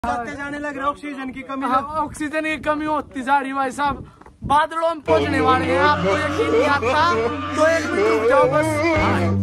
जाते जाने लग रहा ऑक्सीजन की कमी। हाँ, ऑक्सीजन की कमी होती जा रही भाई साहब। बादलों में पहुंचने वाले हैं, आपको यकीन नहीं आता तो एक मिनट रुक जाओ बस।